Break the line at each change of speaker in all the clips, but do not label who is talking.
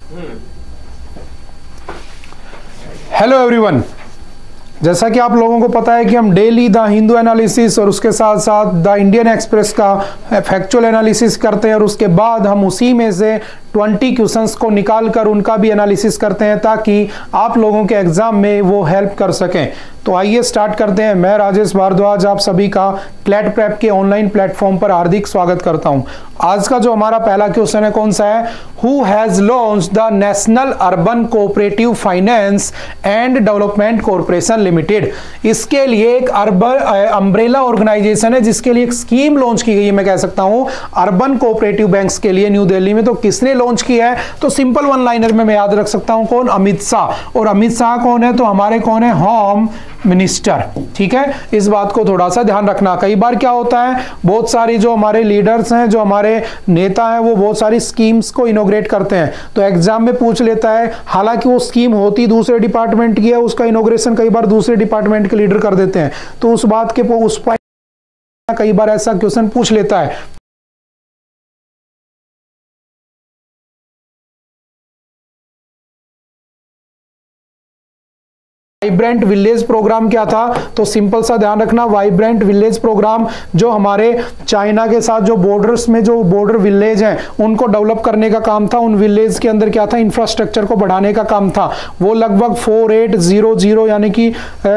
Hello everyone, जैसा कि आप लोगों को पता है कि हम डेली द हिंदू एनालिसिस और उसके साथ साथ द इंडियन एक्सप्रेस का फैक्चुअल एनालिसिस करते हैं और उसके बाद हम उसी में से 20 क्वेश्चंस को निकाल कर उनका भी एनालिसिस करते हैं ताकि आप लोगों के एग्जाम में वो हेल्प कर सकें। तो आइए स्टार्ट करते हैं। मैं राजेश भारद्वाज आप सभी का क्लैट प्रेप के ऑनलाइन प्लेटफॉर्म पर हार्दिक स्वागत करता हूं। आज का जो हमारा पहला क्वेश्चन है कौन सा है? Who has launched the national urban cooperative finance and development corporation limited. इसके लिए एक अर्बन अम्ब्रेला ऑर्गेनाइजेशन है जिसके लिए एक स्कीम लॉन्च की गई है, मैं कह सकता हूं अर्बन कोऑपरेटिव बैंक्स के लिए न्यू दिल्ली में। तो किसने लॉन्च किया है? तो सिंपल वन लाइनर में मैं याद रख सकता हूं कौन? अमित शाह। और अमित शाह कौन है? तो हमारे कौन है? Home minister. ठीक है, इस बात को थोड़ा सा ध्यान रखना। कई बार क्या होता है, बहुत सारी जो हमारे लीडर्स हैं, जो हमारे नेता हैं, वो बहुत सारी स्कीम्स को इनोग्रेट करते हैं तो एग्जाम में पूछ लेता है। हालांकि वो स्कीम होती दूसरे डिपार्टमेंट की है, उसका इनोग्रेशन कई बार दूसरे डिपार्टमेंट के लीडर कर देते हैं, तो उस बात के उस पर कई बार ऐसा क्वेश्चन पूछ लेता है। वाइब्रेंट विलेज प्रोग्राम क्या था? तो सिंपल सा ध्यान रखना, वाइब्रेंट विलेज प्रोग्राम जो हमारे चाइना के साथ जो बॉर्डर्स में जो बॉर्डर विलेज हैं उनको डेवलप करने का काम था। उन विलेज के अंदर क्या था? इंफ्रास्ट्रक्चर को बढ़ाने का काम था। वो लगभग 4800 यानी कि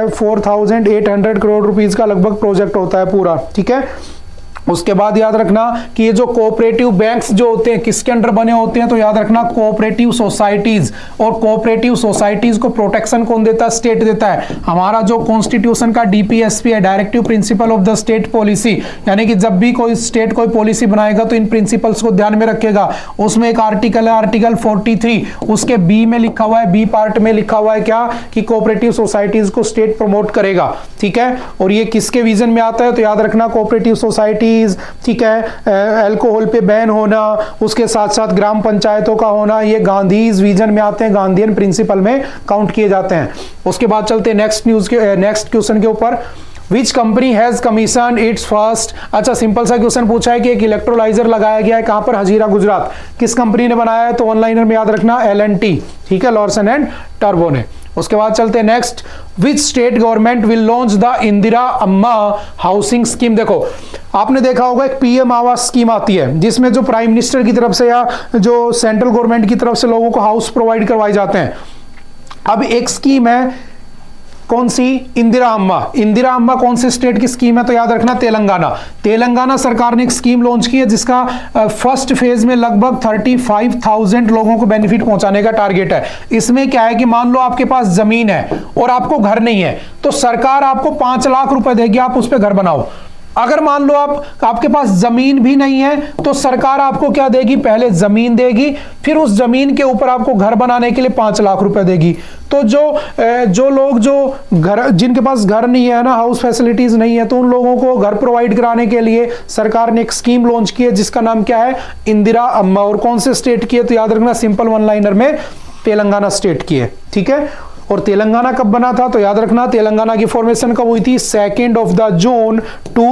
4800 करोड़ रुपीस का लगभग प्रोजेक्ट होता है पूरा। ठीक है, उसके बाद याद रखना कि ये जो कोऑपरेटिव बैंक्स जो होते हैं किसके अंडर बने होते हैं? तो याद रखना कोऑपरेटिव सोसाइटीज। और कोऑपरेटिव सोसाइटीज को प्रोटेक्शन कौन देता है? स्टेट देता है। हमारा जो कॉन्स्टिट्यूशन का डीपीएसपी है, directive principle of the state policy, यानी कि जब भी कोई स्टेट कोई पॉलिसी बनाएगा तो इन प्रिंसिपल्स को ध्यान में रखेगा। उसमें एक आर्टिकल है आर्टिकल 43, उसके बी में लिखा हुआ है, बी पार्ट में लिखा हुआ है क्या? कि कोऑपरेटिव सोसाइटीज को स्टेट प्रमोट करेगा। ठीक है, और ये किसके विजन में आता है? तो याद रखना कोऑपरेटिव सोसाइटी। ठीक है, अल्कोहल पे बैन होना, उसके साथ साथ ग्राम पंचायतों का होना, ये गांधीज विजन में आते हैं, गांधीयन प्रिंसिपल में काउंट किए जाते हैं। उसके बाद चलते हैं नेक्स्ट क्वेश्चन के ऊपर। Which company has commissioned its first? अच्छा, सिंपल सा क्वेश्चन पूछा है कि एक इलेक्ट्रोलाइजर लगाया गया है कहां पर? हजीरा गुजरात। किस कंपनी ने बनाया है? तो ऑनलाइनर में याद रखना L&T। ठीक है, लॉर्सन एंड टर्बो ने। उसके बाद चलते हैं next. Which state government will launch the Indira Amma housing scheme? देखो, आपने देखा होगा एक पीएम आवास स्कीम आती है जिसमें जो प्राइम मिनिस्टर की तरफ से या जो सेंट्रल गवर्नमेंट की तरफ से लोगों को हाउस प्रोवाइड करवाए जाते हैं। अब एक स्कीम है कौन सी? इंदिरा अम्मा। इंदिरा अम्मा कौन से स्टेट की स्कीम है? तो याद रखना तेलंगाना। तेलंगाना सरकार ने एक स्कीम लॉन्च की है जिसका फर्स्ट फेज में लगभग 35,000 लोगों को बेनिफिट पहुंचाने का टारगेट है। इसमें क्या है कि मान लो आपके पास जमीन है और आपको घर नहीं है तो सरकार आपको 5 लाख रुपए देगी, आप उस पर घर बनाओ। अगर मान लो आपके पास जमीन भी नहीं है तो सरकार आपको क्या देगी? पहले जमीन देगी, फिर उस जमीन के ऊपर आपको घर बनाने के लिए 5 लाख रुपए देगी। तो जो लोग जो घर जिनके पास घर नहीं है ना, हाउस फैसिलिटीज नहीं है, तो उन लोगों को घर प्रोवाइड कराने के लिए सरकार ने एक स्कीम लॉन्च की है जिसका नाम क्या है? इंदिरा अम्मा। और कौन से स्टेट की है? तो याद रखना सिंपल वन लाइनर में तेलंगाना स्टेट की है। ठीक है, और तेलंगाना कब बना था? तो याद रखना तेलंगाना की फॉर्मेशन कब हुई थी? 2 जून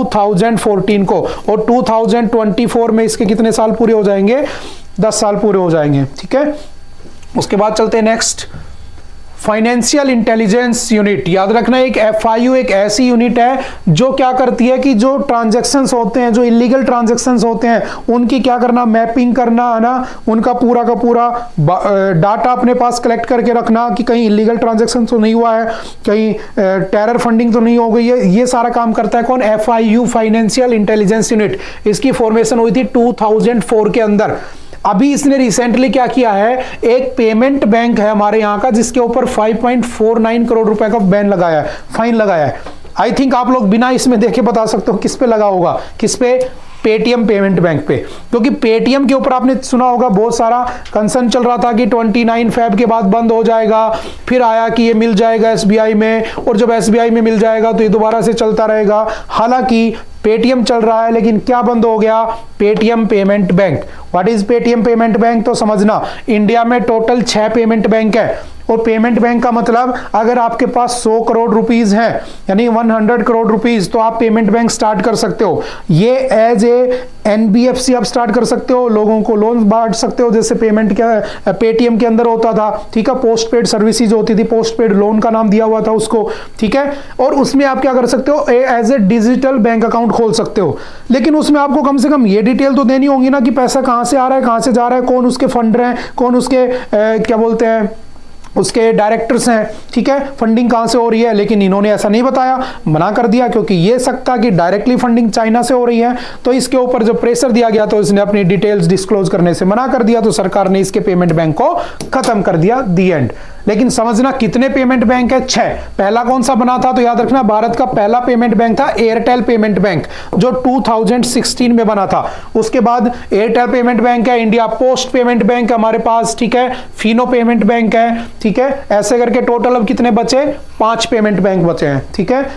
2014 को। और 2024 में इसके कितने साल पूरे हो जाएंगे? 10 साल पूरे हो जाएंगे। ठीक है, उसके बाद चलते हैं नेक्स्ट। Financial intelligence unit. याद रखना एक FIU एक ऐसी यूनिट है जो क्या करती है कि जो ट्रांजैक्शंस होते हैं, जो इलीगल ट्रांजैक्शंस होते हैं, उनकी क्या करना? मैपिंग करना है ना, उनका पूरा का पूरा डाटा अपने पास कलेक्ट करके रखना कि कहीं इलीगल ट्रांजैक्शन तो नहीं हुआ है, कहीं टेरर फंडिंग तो नहीं हो गई है। ये सारा काम करता है कौन? FIU financial intelligence unit. इसकी फॉर्मेशन हुई थी 2004 के अंदर। अभी इसने रिसेंटली क्या किया है? एक पेमेंट बैंक है हमारे यहाँ का जिसके ऊपर 5.49 करोड़ रुपए का बैन लगाया है, फाइन लगाया है। आई थिंक आप लोग बिना इसमें देखे बता सकते हो किस पे लगा होगा? किस पे? पेटीएम पेमेंट बैंक पे। क्योंकि पेटीएम के ऊपर आपने सुना होगा बहुत सारा कंसर्न चल रहा था कि 29 फेब के बाद बंद हो जाएगा, फिर आया कि ये मिल जाएगा एसबीआई में, और जब एसबीआई में मिल जाएगा तो ये दोबारा से चलता रहेगा। हालांकि पेटीएम चल रहा है लेकिन क्या बंद हो गया? Paytm payment bank. What is Paytm payment bank? तो समझना इंडिया में टोटल 6 पेमेंट बैंक है और पेमेंट बैंक का मतलब अगर आपके पास 100 करोड़ रुपीज है यानी 100 करोड़ रुपीज, तो आप पेमेंट बैंक स्टार्ट कर सकते हो। ये एज ए एनबीएफसी आप स्टार्ट कर सकते हो, लोगों को लोन बांट सकते हो, जैसे पेमेंट क्या पेटीएम के अंदर होता था, ठीक है, पोस्ट पेड सर्विसेज होती थी, पोस्ट पेड लोन का नाम दिया हुआ था उसको, ठीक है। और उसमें आप क्या कर सकते हो, as a digital bank account खोल सकते हो। लेकिन उसमें आपको कम से कम ये डिटेल तो देनी होगी ना कि पैसा कहां से आ रहा है, कहां से जा रहा है, कौन उसके फंडर हैं, कौन उसके क्या बोलते हैं उसके डायरेक्टर्स हैं, ठीक है, फंडिंग कहां से हो रही है। लेकिन इन्होंने ऐसा नहीं बताया, मना कर दिया, क्योंकि ये सकता कि डायरेक्टली फंडिंग चाइना से हो रही है, तो इसके ऊपर जब प्रेशर दिया गया तो इसने अपनी डिटेल्स डिस्क्लोज करने से मना कर दिया, तो सरकार ने इसके पेमेंट बैंक को खत्म कर दिया, दी एंड। लेकिन समझना कितने पेमेंट बैंक है, 6। पहला कौन सा बना था, तो याद रखना भारत का पहला पेमेंट बैंक था एयरटेल पेमेंट बैंक, जो 2016 में बना था। उसके बाद एयरटेल पेमेंट बैंक है, इंडिया पोस्ट पेमेंट बैंक हमारे पास, ठीक है, फिनो पेमेंट बैंक है, ठीक है। ऐसे करके टोटल अब कितने बचे, 5 पेमेंट बैंक बचे हैं, ठीक है।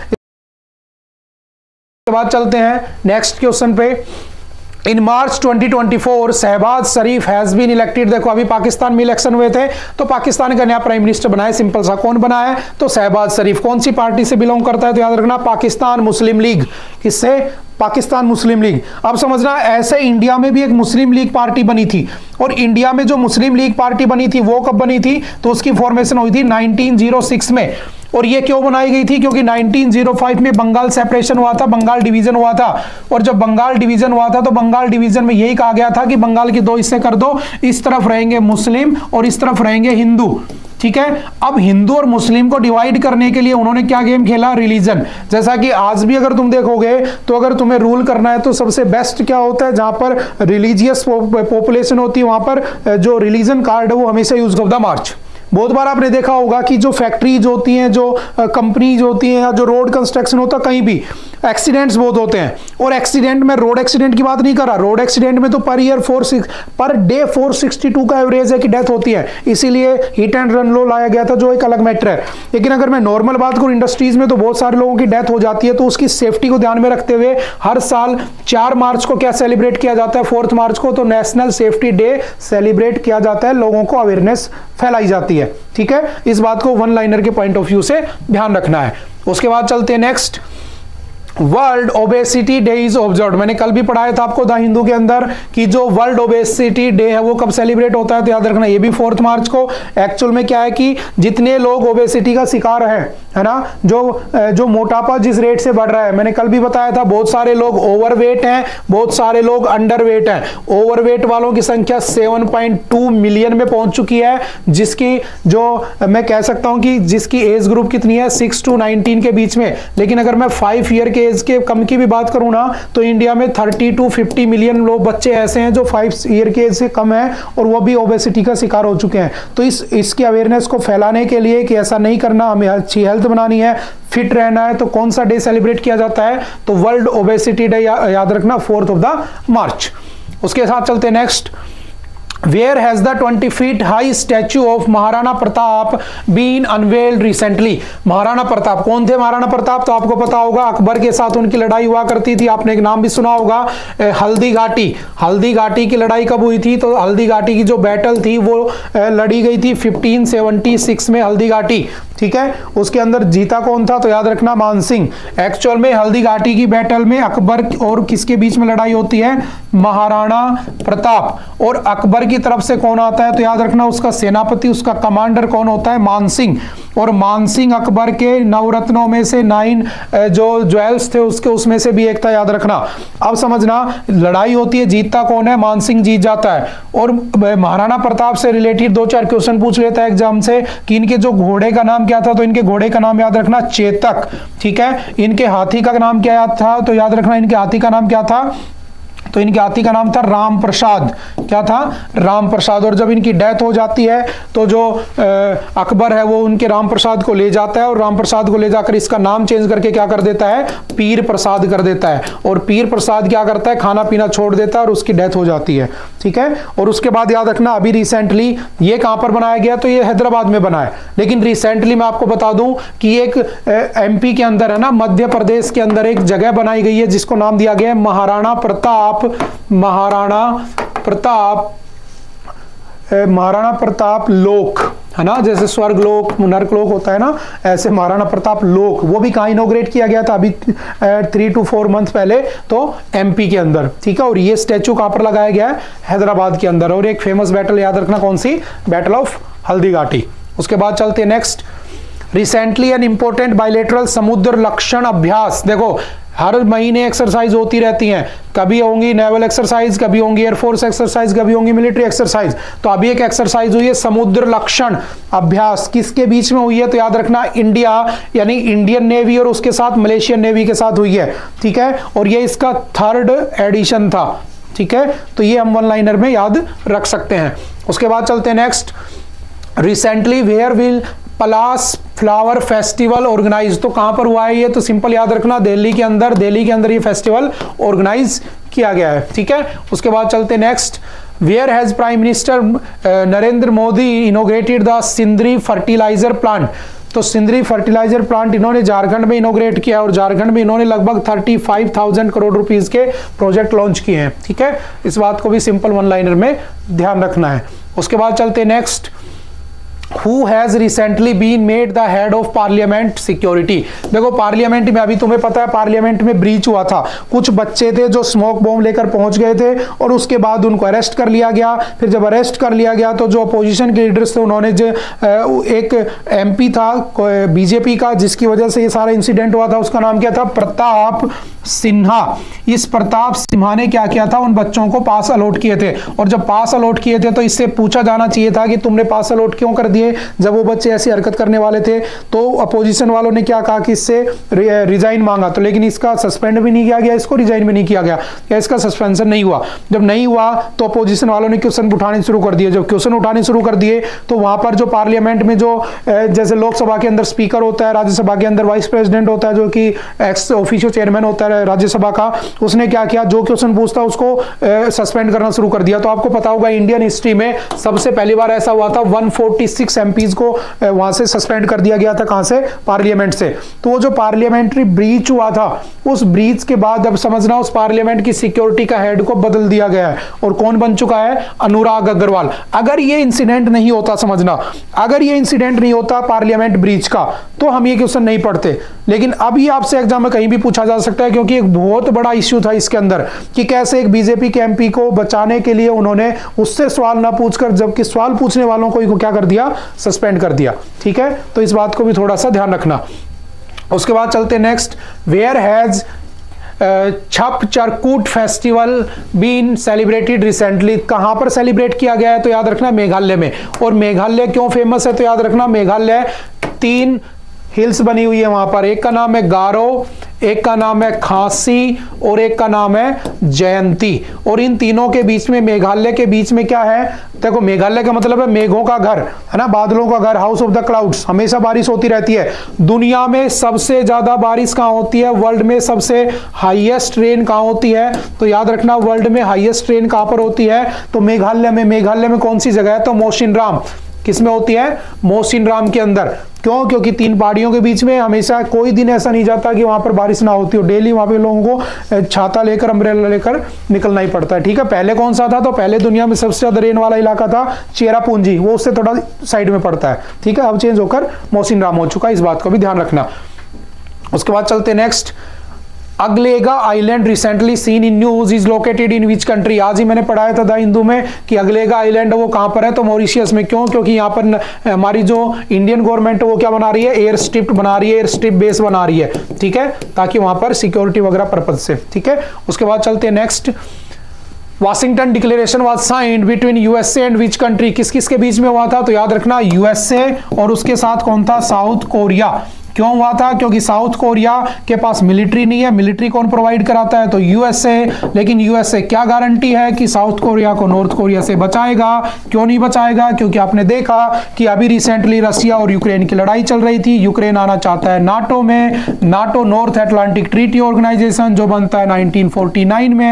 इसके बाद चलते हैं नेक्स्ट क्वेश्चन पे। In March 2024 Shehbaz Sharif has been elected. देखो अभी पाकिस्तान में इलेक्शन हुए थे, तो पाकिस्तान का नया प्राइम मिनिस्टर बनाया, सिंपल सा, कौन बना है, तो शहबाज शरीफ। कौन सी पार्टी से बिलोंग करता है, तो याद रखना पाकिस्तान मुस्लिम लीग। किससे, पाकिस्तान मुस्लिम लीग। अब समझना ऐसे इंडिया में भी एक मुस्लिम लीग पार्टी बनी थी, और इंडिया में जो मुस्लिम लीग पार्टी बनी थी वो कब बनी थी, तो उसकी फॉर्मेशन हुई थी 1906 में। और ये क्यों बनाई गई थी, क्योंकि 1905 में बंगाल सेपरेशन हुआ था, बंगाल डिवीजन हुआ था। और जब बंगाल डिवीजन हुआ था तो बंगाल डिवीजन में यही कहा गया था कि बंगाल के 2 हिस्से कर दो, इस तरफ रहेंगे मुस्लिम और इस तरफ रहेंगे हिंदू, ठीक है। अब हिंदू और मुस्लिम को डिवाइड करने के लिए उन्होंने क्या गेम खेला, रिलीजन। जैसा कि आज भी अगर तुम देखोगे तो अगर तुम्हें रूल करना है तो सबसे बेस्ट क्या होता है, जहां पर रिलीजियस पॉपुलेशन होती है वहां पर जो रिलीजन कार्ड है वो हमेशा यूज ऑफ द मार्च। बहुत बार आपने देखा होगा कि जो फैक्ट्रीज होती हैं, जो कंपनीज होती हैं, या जो रोड कंस्ट्रक्शन होता है, कहीं भी एक्सीडेंट्स बहुत होते हैं। और एक्सीडेंट में रोड एक्सीडेंट की बात नहीं कर रहा, रोड एक्सीडेंट में तो पर डे 462 का एवरेज है कि डेथ होती है, इसीलिए हिट एंड रन लो लाया गया था, जो एक अलग मैटर है। लेकिन अगर मैं नॉर्मल बात करूं, इंडस्ट्रीज में तो बहुत सारे लोगों की डेथ हो जाती है, तो उसकी सेफ्टी को ध्यान में रखते हुए हर साल 4 मार्च को क्या सेलिब्रेट किया जाता है, 4 मार्च को, तो नेशनल सेफ्टी डे सेलिब्रेट किया जाता है, लोगों को अवेयरनेस फैलाई जाती है, ठीक है। इस बात को वन लाइनर के पॉइंट ऑफ व्यू से ध्यान रखना है। उसके बाद चलते हैं next. World obesity day is observed. मैंने कल भी पढ़ाया था आपको द हिंदू के अंदर कि जो वर्ल्ड ओबेसिटी डे है वो कब सेलिब्रेट होता है, तो याद रखना ये भी 4 मार्च को। एक्चुअल में क्या है कि जितने लोग ओबेसिटी का शिकार है ना, जो मोटापा जिस रेट से बढ़ रहा है, मैंने कल भी बताया था, बहुत सारे लोग ओवरवेट हैं, बहुत सारे लोग अंडरवेट हैं। ओवरवेट वालों की संख्या 7.2 मिलियन में पहुंच चुकी है, जिसकी जो मैं कह सकता हूं कि जिसकी एज ग्रुप कितनी है, 6 to 19 के बीच में। लेकिन अगर मैं 5 ईयर के एज के कम की भी बात करूं ना, तो इंडिया में 30 to 50 मिलियन लोग बच्चे ऐसे हैं जो 5 ईयर के एज से कम है और वो भी ओबेसिटी का शिकार हो चुके हैं। तो इसकी अवेयरनेस को फैलाने के लिए कि ऐसा नहीं करना, हमें अच्छी हेल्थ बनानी है, फिट रहना है, तो कौन सा डे सेलिब्रेट किया जाता है, तो वर्ल्ड ओबेसिटी डे याद रखना 4 मार्च। उसके साथ चलते हैं next. Where has the 20 feet high statue of Maharana Pratap been unveiled recently? Maharana Pratap कौन थे, महाराणा प्रताप तो आपको पता होगा, अकबर के साथ उनकी लड़ाई हुआ करती थी, आपने एक नाम भी सुना होगा, हल्दी घाटी। हल्दी घाटी की लड़ाई कब हुई थी, तो हल्दी घाटी की जो बैटल थी वो लड़ी गई थी 1576 में, हल्दी घाटी, ठीक है। उसके अंदर जीता कौन था, तो याद रखना मानसिंह। एक्चुअल में हल्दी घाटी की बैटल में अकबर और किसके बीच में लड़ाई होती है, महाराणा प्रताप। और अकबर की तरफ से कौन आता है, तो याद रखना उसका सेनापति, उसका कमांडर कौन होता है, मानसिंह। और मानसिंह अकबर के नवरत्नों में से 9 जो ज्वेल्स थे उसमें से भी एक था, याद रखना। अब समझना लड़ाई होती है, जीतता कौन है, मानसिंह जीत जाता है। और महाराणा प्रताप से रिलेटेड 2-4 क्वेश्चन पूछ लेता है एग्जाम से कि इनके जो घोड़े का नाम क्या था, तो इनके घोड़े का नाम याद रखना चेतक, ठीक है। इनके हाथी का नाम क्या याद था, तो याद रखना इनके हाथी का नाम क्या था, तो इनके हाथी का नाम था राम प्रसाद। क्या था, राम प्रसाद। और जब इनकी डेथ हो जाती है तो जो अकबर है वो उनके राम प्रसाद को ले जाता है, और राम प्रसाद को ले जाकर इसका नाम चेंज करके क्या कर देता है, पीर प्रसाद कर देता है। और पीर प्रसाद क्या करता है, खाना पीना छोड़ देता है और उसकी डेथ हो जाती है, ठीक है। और उसके बाद याद रखना अभी रिसेंटली ये कहां पर बनाया गया, तो ये हैदराबाद में बना है। लेकिन रिसेंटली मैं आपको बता दूं कि एक एमपी के अंदर है ना, मध्य प्रदेश के अंदर एक जगह बनाई गई है जिसको नाम दिया गया है महाराणा प्रताप लोक, है ना, जैसे स्वर्गलोक नरकलोक होता है ना, ऐसे महाराणा प्रताप लोक, वो भी कहाँ इनॉग्रेट किया गया था अभी 3 to 4 मंथ पहले, तो एमपी के अंदर, ठीक है। और ये स्टैचू कहाँ पर लगाया गया है, हैदराबाद के अंदर। और एक फेमस बैटल याद रखना, कौन सी, बैटल ऑफ हल्दीघाटी। उसके बाद चलते next, recently an important bilateral Samudra Lakshan अभ्यास। देखो हर महीने एक्सरसाइज होती रहती हैं, कभी होंगी नेवल एक्सरसाइज, कभी होंगी एयरफोर्स एक्सरसाइज, कभी होंगी मिलिट्री एक्सरसाइज। तो अभी एक एक्सरसाइज हुई है समुद्र लक्षण अभ्यास, किसके बीच में हुई है, तो याद रखना इंडिया यानी इंडियन नेवी और उसके साथ मलेशियन नेवी के साथ हुई है, ठीक है। और ये इसका 3rd एडिशन था, ठीक है। तो ये हम वन लाइनर में याद रख सकते हैं। उसके बाद चलते हैं next, recently where will Palash flower festival organise. तो कहां पर हुआ है ये, तो सिंपल याद रखना दिल्ली के अंदर ये फेस्टिवल ऑर्गेनाइज किया गया है, ठीक है। उसके बाद चलते next, where has prime minister Narendra Modi inaugurated the Sindri fertiliser plant. तो सिंदरी फर्टिलाइजर प्लांट इन्होंने झारखंड में इनोग्रेट किया, और झारखंड में इन्होंने लगभग 35,000 करोड़ रुपीस के प्रोजेक्ट लॉन्च किए हैं, ठीक है। इस बात को भी सिंपल वन लाइनर में ध्यान रखना है। उसके बाद चलते next, Who has recently been made the head of parliament security। देखो पार्लियामेंट में अभी तुम्हें पता है पार्लियामेंट में ब्रीच हुआ था, कुछ बच्चे थे जो स्मोक बॉम्ब लेकर पहुंच गए थे और उसके बाद उनको अरेस्ट कर लिया गया। फिर जब अरेस्ट कर लिया गया तो जो अपोजिशन के लीडर्स थे उन्होंने जो एक एमपी था बीजेपी का जिसकी वजह से ये सारा इंसिडेंट हुआ था, उसका नाम क्या था, प्रताप सिन्हा। इस प्रताप सिन्हा ने क्या किया था, उन बच्चों को पास अलॉट किए थे, और जब पास अलॉट किए थे तो इससे पूछा जाना चाहिए था कि तुमने पास अलॉट क्यों कर दिए। जब वो बच्चे ऐसी हरकत करने वाले थे तो अपोजिशन वालों ने क्या कहा कि इससे रिजाइन मांगा, तो लेकिन इसका सस्पेंड भी नहीं किया गया, इसको रिजाइन भी नहीं किया गया, या इसका सस्पेंशन नहीं हुआ। जब नहीं हुआ तो अपोजिशन वालों ने क्वेश्चन उठाने शुरू कर दिए। जब क्वेश्चन उठाने शुरू कर दिए तो वहां पर जो पार्लियामेंट में जो जैसे लोकसभा के अंदर स्पीकर होता है, राज्यसभा के अंदर वाइस प्रेसिडेंट होता है जो कि एक्स ऑफिशियो चेयरमैन होता है राज्यसभा का, उसने क्या किया, जो क्वेश्चन पूछता उसको सस्पेंड करना शुरू कर दिया। तो आपको पता होगा इंडियन हिस्ट्री में सबसे पहली बार ऐसा हुआ था, 146 एमपीज को वहां से सस्पेंड कर दिया गया था, कहां से, पार्लियामेंट से। तो वो जो पार्लियामेंट्री ब्रीच हुआ था, उस ब्रीच के बाद अब समझना उस पार्लियामेंट की सिक्योरिटी का हेड को बदल दिया गया है, और कौन बन चुका है, अनुराग अग्रवाल। अगर ये इंसिडेंट नहीं होता, समझना अगर ये इंसिडेंट नहीं होता पार्लियामेंट ब्रीच का, तो हम ये क्वेश्चन नहीं पढ़ते। लेकिन अभी आपसे एग्जाम में कहीं भी पूछा जा सकता है, क्योंकि एक बहुत बड़ा इश्यू था इसके अंदर कि कैसे एक बीजेपी के एमपी को बचाने के लिए उन्होंने उससे सवाल ना पूछकर, जबकि सवाल पूछने वालों को क्या कर दिया, सस्पेंड कर दिया, ठीक है। तो इस बात को भी थोड़ा सा ध्यान रखना। उसके बाद चलते next, where has Chap Charkut festival been celebrated recently. कहां पर सेलिब्रेट किया गया है, तो याद रखना मेघालय में। और मेघालय क्यों फेमस है, तो याद रखना मेघालय 3 हिल्स बनी हुई है वहां पर, एक का नाम है गारो, एक का नाम है खासी और एक का नाम है जयंती। और इन तीनों के बीच में, मेघालय के बीच में क्या है, देखो मेघालय का मतलब है मेघों का घर, है ना, बादलों का घर, हाउस ऑफ द क्लाउड्स, हमेशा बारिश होती रहती है। दुनिया में सबसे ज्यादा बारिश कहां होती है, वर्ल्ड में सबसे हाईएस्ट रेन कहां होती है, तो याद रखना वर्ल्ड में हाईएस्ट रेन कहां पर होती है, तो मेघालय में। मेघालय में कौन सी जगह है, तो मौसिनराम। किसमें होती है, मौसिनराम के अंदर। क्यों, क्योंकि 3 पहाड़ियों के बीच में हमेशा कोई दिन ऐसा नहीं जाता कि वहां पर बारिश ना होती हो, डेली वहां पे लोगों को छाता लेकर, अम्ब्रेला लेकर निकलना ही पड़ता है, ठीक है। पहले कौन सा था, तो पहले दुनिया में सबसे ज्यादा रेन वाला इलाका था चेरापूंजी, वो उससे थोड़ा साइड में पड़ता है, ठीक है। अब चेंज होकर मौसिनराम हो चुका है, इस बात को भी ध्यान रखना। उसके बाद चलते next, Agalega island recently seen in news is located in which country. आज ही मैंने पढ़ाया था द हिंदू में कि अगलेगा आइलैंड वो कहां पर है, तो मॉरिशियस में। क्यों, क्योंकि यहां पर हमारी जो इंडियन गवर्नमेंट है वो क्या बना रही है, एयर स्ट्रिप बना रही है, एयर स्ट्रिप बेस बना रही है, ठीक है, ताकि वहां पर सिक्योरिटी वगैरह पर्पज से, ठीक है। उसके बाद चलते हैं next, Washington declaration was signed between USA and which country. किस किस के बीच में हुआ था, तो याद रखना यूएसए और उसके साथ कौन था, साउथ कोरिया। क्यों हुआ था, क्योंकि साउथ कोरिया के पास मिलिट्री नहीं है, मिलिट्री कौन प्रोवाइड कराता है, तो यूएसए। लेकिन यूएसए क्या गारंटी है कि साउथ कोरिया को नॉर्थ कोरिया से बचाएगा, क्यों नहीं बचाएगा, क्योंकि आपने देखा कि अभी रिसेंटली रशिया और यूक्रेन की लड़ाई चल रही थी, यूक्रेन आना चाहता है नाटो में, NATO North Atlantic treaty organisation जो बनता है 1949 में,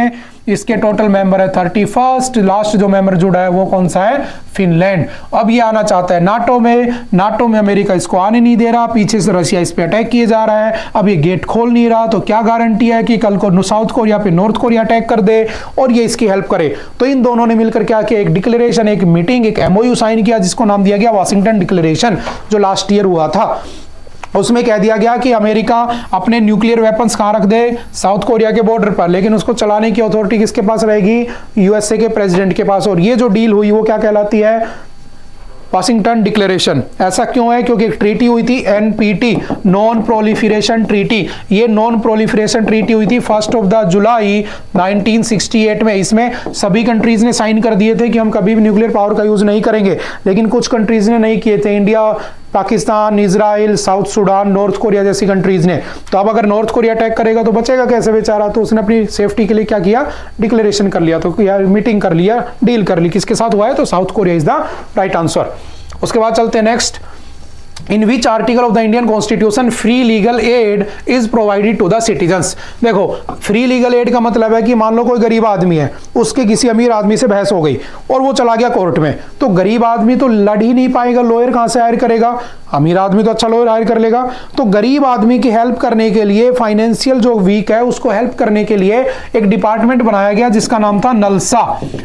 इसके टोटल मेंबर है 31। लास्ट जो मेंबर जुड़ा है वो कौन सा है, फिनलैंड। अब ये आना चाहता है नाटो में, नाटो में अमेरिका इसको आने नहीं दे रहा, पीछे से रशिया इस पे अटैक किए जा रहा है, अब ये गेट खोल नहीं रहा, तो क्या गारंटी है कि कल को साउथ कोरिया पे नॉर्थ कोरिया अटैक कर दे और ये इसकी हेल्प करे। तो इन दोनों ने मिलकर क्या किया, एक डिक्लेरेशन, एक मीटिंग, एक एमओयू साइन किया जिसको नाम दिया गया वाशिंगटन डिक्लेरेशन, जो लास्ट ईयर हुआ था। उसमें कह दिया गया कि अमेरिका अपने न्यूक्लियर वेपन्स कहां रख दे, साउथ कोरिया के बॉर्डर पर, लेकिन उसको चलाने की अथॉरिटी किसके पास रहेगी, यूएसए के प्रेसिडेंट के पास। और ये जो डील हुई वो क्या कहलाती है, वाशिंगटन डिक्लेरेशन। ऐसा क्यों है, क्योंकि एक ट्रीटी हुई थी एनपीटी, नॉन प्रोलिफरेशन ट्रीटी। ये नॉन प्रोलिफरेशन ट्रीटी हुई थी 1 जुलाई 1968 में। इसमें सभी कंट्रीज ने साइन कर दिए थे कि हम कभी भी न्यूक्लियर पावर का यूज नहीं करेंगे, लेकिन कुछ कंट्रीज ने नहीं किए थे, India, Pakistan, Israel, South Sudan, North Korea जैसी कंट्रीज ने। तो अब अगर नॉर्थ कोरिया अटैक करेगा तो बचेगा कैसे बेचारा, तो उसने अपनी सेफ्टी के लिए क्या किया, डिक्लेरेशन कर लिया, तो यार मीटिंग कर लिया, डील कर ली। किसके साथ हुआ है, तो South Korea is the right answer. उसके बाद चलते हैं next. In which article of the Indian constitution free legal aid is provided to the citizens. देखो, फ्री लीगल एड का मतलब है कि मान लो कोई गरीब आदमी है, उसके किसी अमीर आदमी से बहस हो गई और वो चला गया कोर्ट में, तो गरीब आदमी तो लड़ ही नहीं पाएगा, लॉयर कहां से हायर करेगा, अमीर आदमी तो अच्छा लॉयर हायर कर लेगा। तो गरीब आदमी की हेल्प करने के लिए, फाइनेंशियल जो वीक है उसको हेल्प करने के लिए एक डिपार्टमेंट बनाया गया जिसका नाम था NALSA,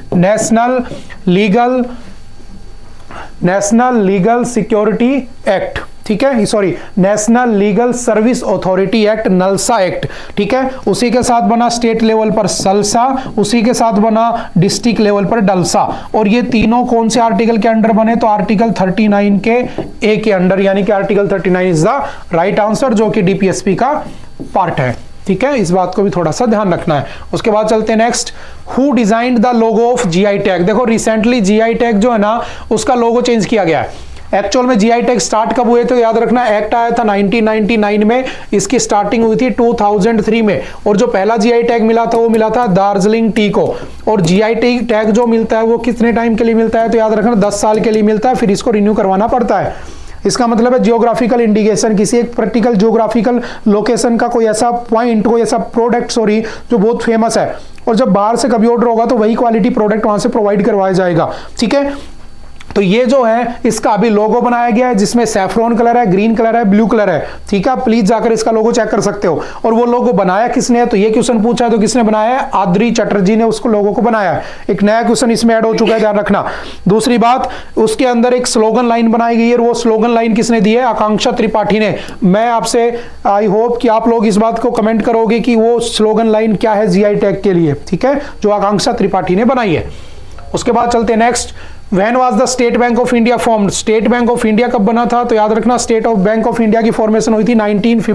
national legal security act, ठीक है, sorry national legal service authority act, NALSA act, ठीक है। उसी के साथ बना स्टेट लेवल पर सलसा, उसी के साथ बना डिस्ट्रिक्ट लेवल पर डलसा। और ये तीनों कौन से आर्टिकल के अंडर बने, तो आर्टिकल 39 के ए के अंडर, यानी कि article 39 is the right answer, जो कि डीपीएसपी का पार्ट है, ठीक है। इस बात को भी थोड़ा सा ध्यान रखना है। उसके बाद चलते हैं next. Who designed the logo of GI tag. देखो रिसेंटली जीआई टैग जो है ना, उसका लोगो चेंज किया गया है। एक्चुअल में जीआई टैग स्टार्ट कब हुए, तो याद रखना एक्ट आया था 1999 में, इसकी स्टार्टिंग हुई थी 2003 में। और जो पहला जीआई टैग मिला था वो मिला था दार्जिलिंग टी को। और जीआई टैग जो मिलता है वो कितने टाइम के लिए मिलता है, तो याद रखना 10 साल के लिए मिलता है, फिर इसको रिन्यू करवाना पड़ता है। इसका मतलब है जियोग्राफिकल इंडिकेशन, किसी एक प्रैक्टिकल जियोग्राफिकल लोकेशन का कोई ऐसा पॉइंट, कोई ऐसा प्रोडक्ट सॉरी जो बहुत फेमस है, और जब बाहर से कभी ऑर्डर होगा तो वही क्वालिटी प्रोडक्ट वहां से प्रोवाइड करवाया जाएगा, ठीक है। तो ये जो है इसका अभी लोगो बनाया गया है जिसमें सैफरॉन कलर है, ग्रीन कलर है, ब्लू कलर है, ठीक है। प्लीज जाकर इसका लोगो चेक कर सकते हो। और वो लोगो बनाया किसने है, तो ये क्वेश्चन पूछा है तो किसने बनाया है, आद्री चटर्जी ने उसको लोगो को बनाया है। एक नया क्वेश्चन इसमें ऐड हो चुका है, ध्यान रखना। दूसरी बात, उसके अंदर एक स्लोगन लाइन बनाई गई है, और वो स्लोगन लाइन किसने दी है, आकांक्षा त्रिपाठी ने। मैं आपसे आई होप कि आप लोग इस बात को कमेंट करोगे कि वो स्लोगन लाइन क्या है जीआई टैग के लिए, ठीक है, जो आकांक्षा त्रिपाठी ने बनाई है। उसके बाद चलते हैं next. When was the State Bank of India formed. State Bank of India कब बना था, तो याद रखना State of Bank of India की फॉर्मेशन हुई थी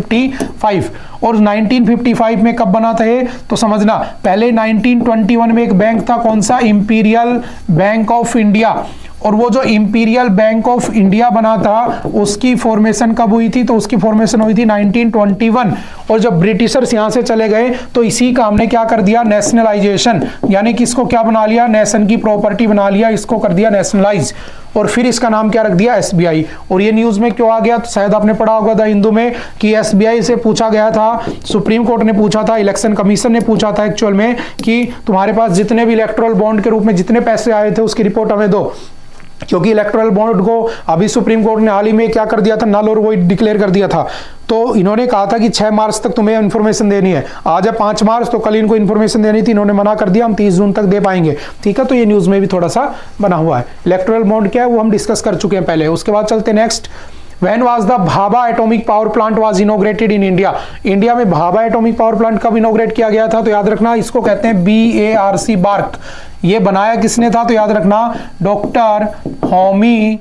1955। और 1955 में कब बना था ये, तो समझना पहले 1921 में एक बैंक था, कौन सा, इंपीरियल बैंक ऑफ इंडिया। और वो जो इंपीरियल बैंक ऑफ इंडिया बना था उसकी फॉर्मेशन कब हुई थी, तो उसकी फॉर्मेशन हुई थी 1921। और जब ब्रिटिशर्स यहां से चले गए तो इसी काम ने क्या कर दिया, नेशनलाइजेशन, यानी कि इसको क्या बना लिया, नेशन की प्रॉपर्टी बना लिया, इसको कर दिया नेशनलाइज। और फिर इसका नाम क्या रख दिया, एसबीआई। और ये न्यूज में क्यों आ गया, तो शायद आपने पढ़ा होगा द हिंदू में कि एसबीआई से पूछा गया था, सुप्रीम कोर्ट ने पूछा था, इलेक्शन कमीशन ने पूछा था एक्चुअल में कि तुम्हारे पास जितने भी इलेक्टोरल बॉन्ड के रूप में जितने पैसे आए थे उसकी रिपोर्ट हमें दो, क्योंकि इलेक्टोरल बॉन्ड को अभी सुप्रीम कोर्ट ने हाल ही में क्या कर दिया था, नल और वोइड डिक्लेयर कर दिया था। तो इन्होंने कहा था कि 6 मार्च तक तुम्हें इन्फॉर्मेशन देनी है, आज है 5 मार्च, तो कल इनको इन्फॉर्मेशन देनी थी, इन्होंने मना कर दिया, हम 30 जून तक दे पाएंगे, ठीक है। तो ये न्यूज में भी थोड़ा सा बना हुआ है। इलेक्टोरल बॉन्ड क्या है वो हम डिस्कस कर चुके हैं पहले। उसके बाद चलते next. When was the Bhabha atomic power plant was inaugurated in India? India में भाभा एटॉमिक पावर प्लांट कब इनोग्रेट किया गया था, तो याद रखना इसको कहते हैं BARC, बार्क। ये बनाया किसने था, तो याद रखना डॉक्टर होमी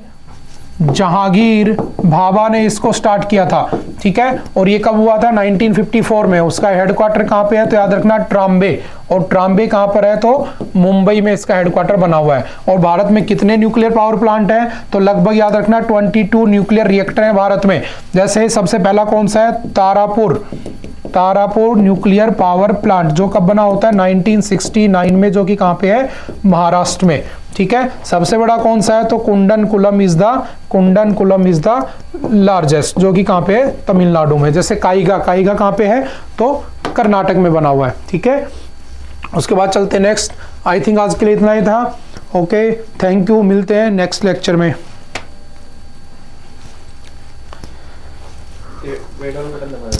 जहांगीर भाभा ने इसको स्टार्ट किया था, ठीक है। और ये कब हुआ था, 1954 में। उसका हेडक्वार्टर कहां पे है, तो याद रखना ट्राम्बे। और ट्राम्बे कहां पर है, तो मुंबई में इसका हेडक्वार्टर बना हुआ है। और भारत में कितने न्यूक्लियर पावर प्लांट है, तो लगभग याद रखना 22 न्यूक्लियर रिएक्टर है भारत में। जैसे सबसे पहला कौन सा है, तारापुर न्यूक्लियर पावर प्लांट, जो कब बना होता है 1969 में, जो कि कहां पे है, महाराष्ट्र में, ठीक है। सबसे बड़ा कौन सा है, तो कुंडनकुलम इज द लार्जेस्ट, जो कि कहां पे है, तमिलनाडु में। जैसे काईगा कहां पे है, तो कर्नाटक में बना हुआ है, ठीक है। उसके बाद चलते हैं नेक्स्ट। आई थिंक आज के लिए इतना ही था। ओके, थैंक यू, मिलते हैं नेक्स्ट लेक्चर में।
वेट ऑन बटन दबाना।